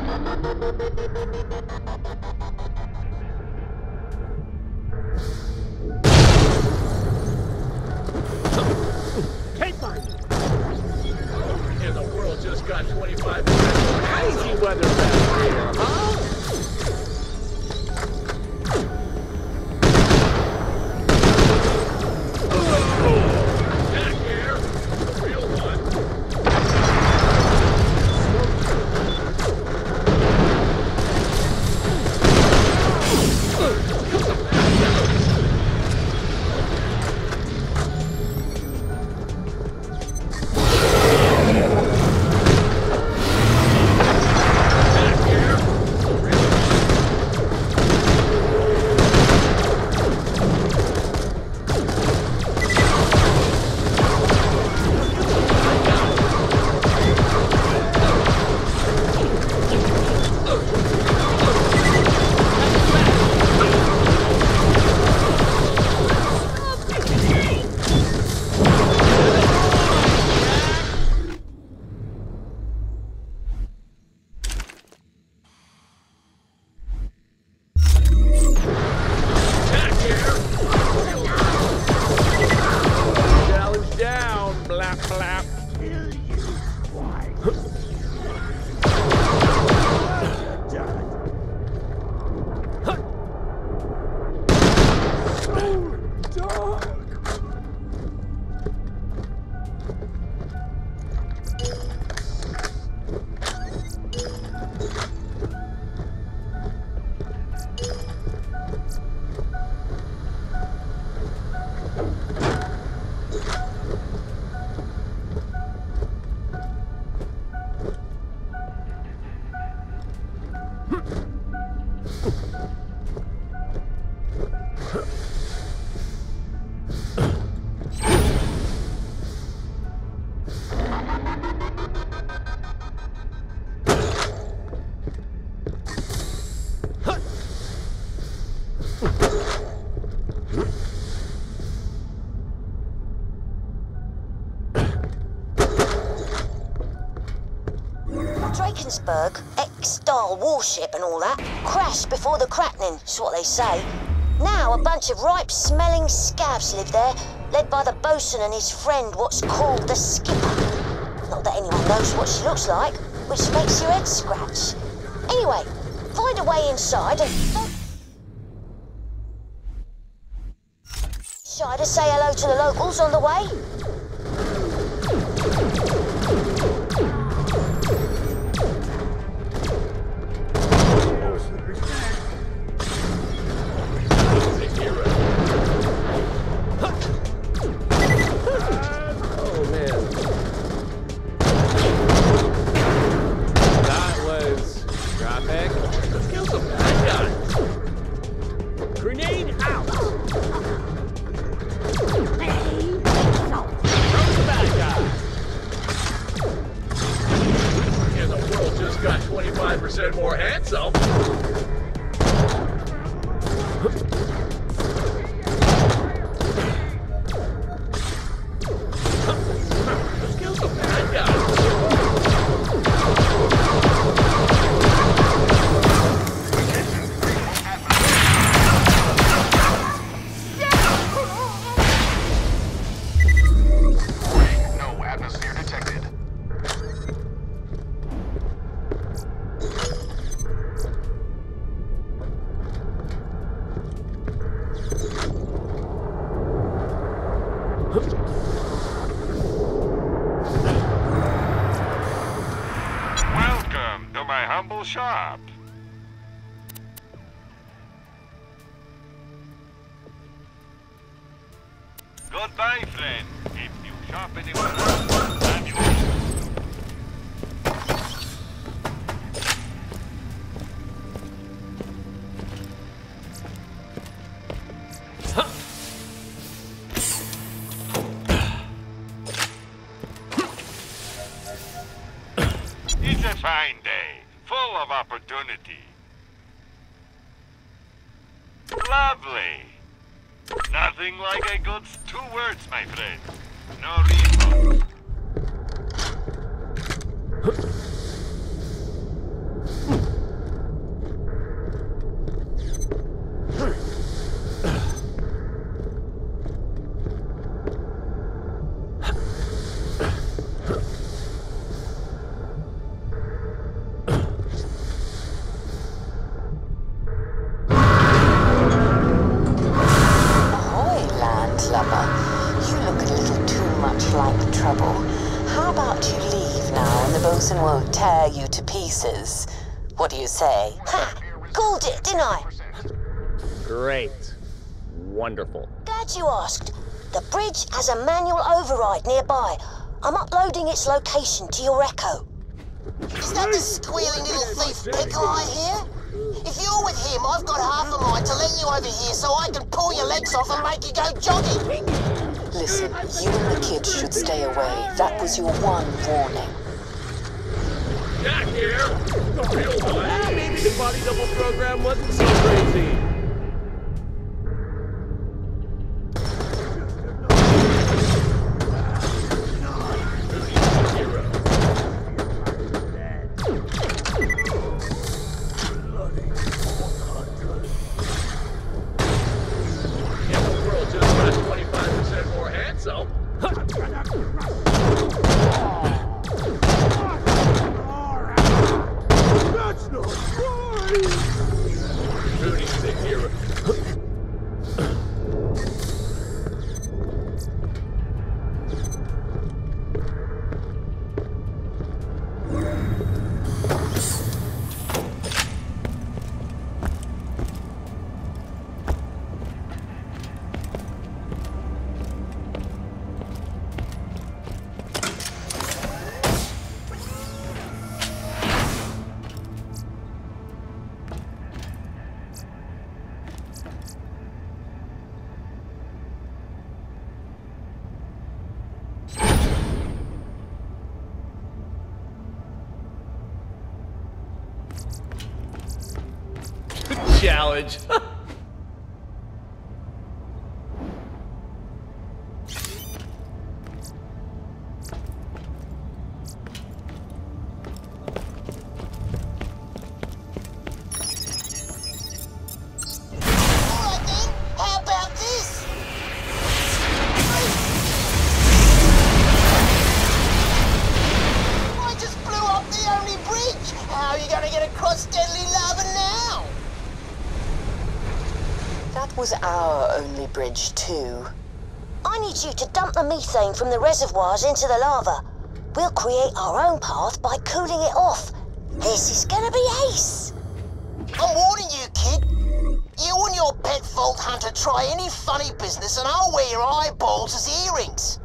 Take mine! And the world just got 25% crazy weather back here, huh? Drakensberg, ex-Star warship and all that, crashed before the Krakening, is what they say. Now a bunch of ripe-smelling scavs live there, led by the bosun and his friend, what's called the Skipper. Not that anyone knows what she looks like, which makes your head scratch. Anyway, find a way inside and... Shy to say hello to the locals on the way? Got 25% more handsome. Let's kill some bad guys. No atmosphere detected. Welcome to my humble shop. Goodbye, friend. If you shop anywhere else, I'm yours. It's a fine day, full of opportunity. Lovely. Nothing like a good 2 words, my friend. No refund. Bowson will tear you to pieces. What do you say? Ha! Called it, didn't I? Great. Wonderful. Glad you asked. The bridge has a manual override nearby. I'm uploading its location to your Echo. Is that the squealing little thief Pickle I hear? If you're with him, I've got half a mind to let you over here so I can pull your legs off and make you go jogging. Listen, you and the kid should stay away. That was your one warning. Jack here. The real one. Maybe the body double program wasn't so crazy. Challenge. Was our only bridge too. I need you to dump the methane from the reservoirs into the lava. We'll create our own path by cooling it off. This is gonna be ace. I'm warning you, kid. You and your pet Vault Hunter try any funny business and I'll wear your eyeballs as earrings.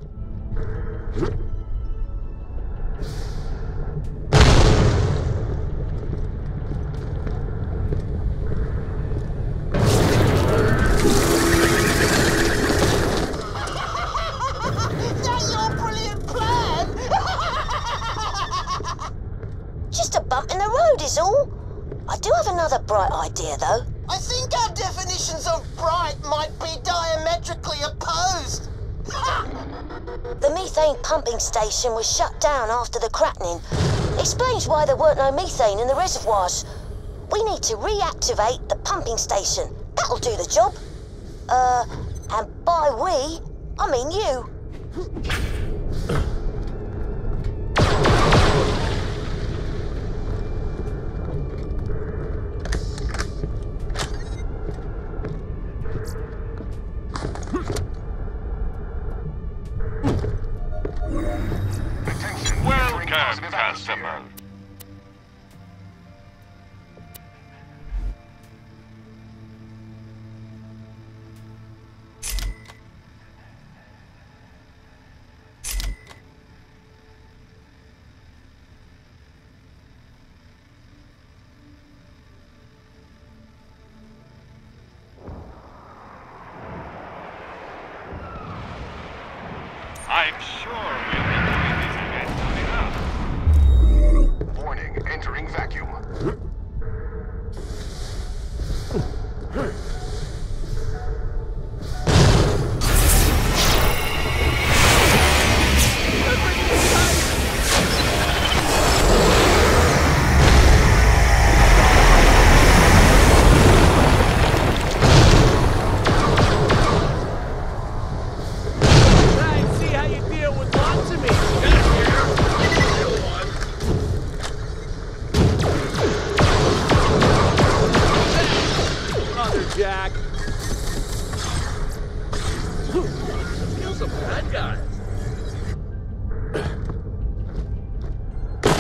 Another bright idea, though. I think our definitions of bright might be diametrically opposed. The methane pumping station was shut down after the crackling. Explains why there weren't no methane in the reservoirs. We need to reactivate the pumping station. That'll do the job. And by we, I mean you. Welcome, customer. I'm sure we'll be doing this again soon enough. Warning, entering vacuum. Jack. Kill some bad guys.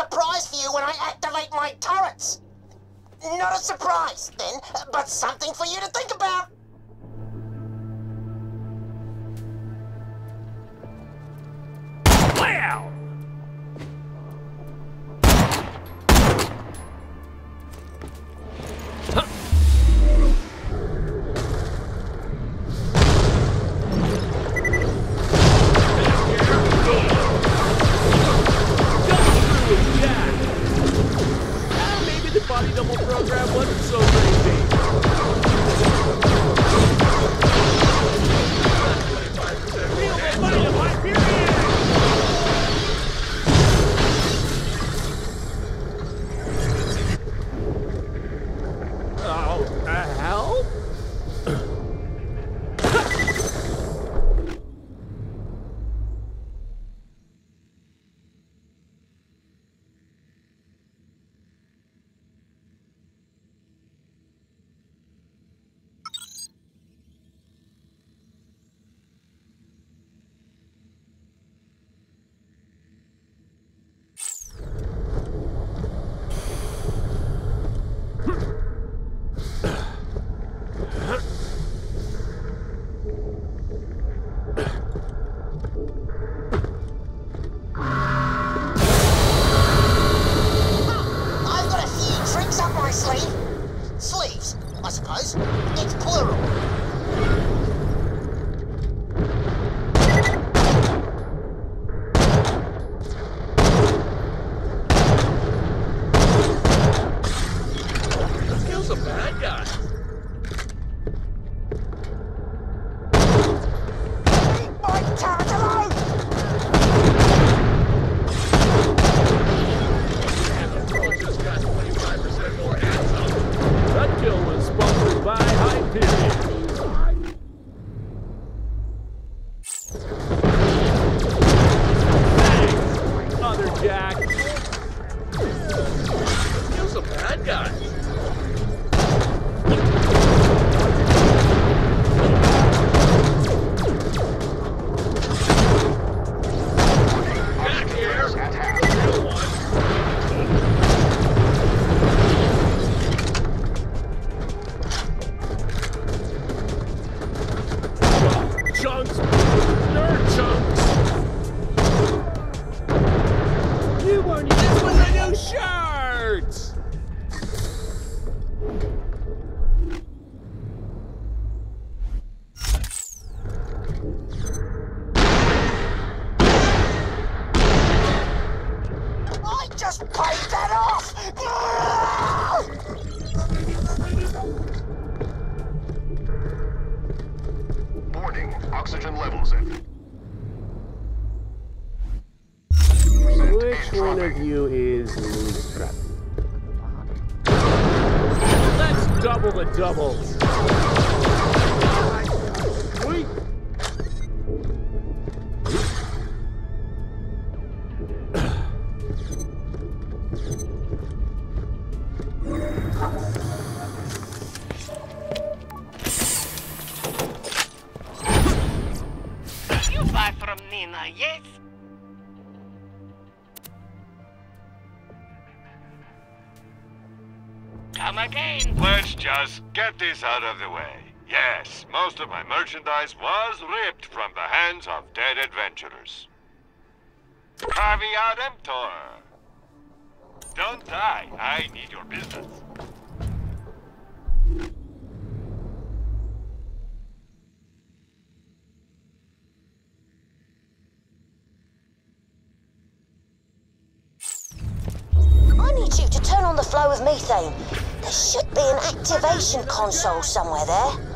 surprise for you when I activate my turrets. Not a surprise, then, but something for you to think about. Wow! Body double program wasn't so crazy. Feel the money of my period! Oh, help? Sleeves, I suppose. It's plural. Kill's a bad guy. Leave my turret alone! Just got 25% more hands up. That kill was sponsored by Hyperion. Thanks, other Jack. Kill's a bad guy. Back here. Real one. Chunks! Nerd chunks! You weren't this was a new shirt! I just paid that off! Warning, oxygen levels at... Which one of you is loose crap? Let's double the doubles! Wait. You buy from Nina, yes? Come again. Let's just get this out of the way. Yes, most of my merchandise was ripped from the hands of dead adventurers. Caveat emptor. Don't die. I need your business. I need you to turn on the flow of methane. There should be an activation console somewhere there.